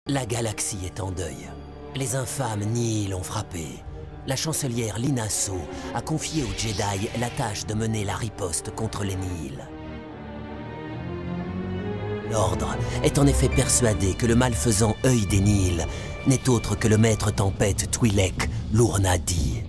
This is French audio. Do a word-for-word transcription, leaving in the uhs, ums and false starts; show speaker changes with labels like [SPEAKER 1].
[SPEAKER 1] La galaxie est en deuil. Les infâmes Nihil ont frappé. La chancelière Lina So a confié aux Jedi la tâche de mener la riposte contre les Nihil. L'Ordre est en effet persuadé que le malfaisant œil des Nihil n'est autre que le maître tempête Twi'lek, l'Ur-Nadi.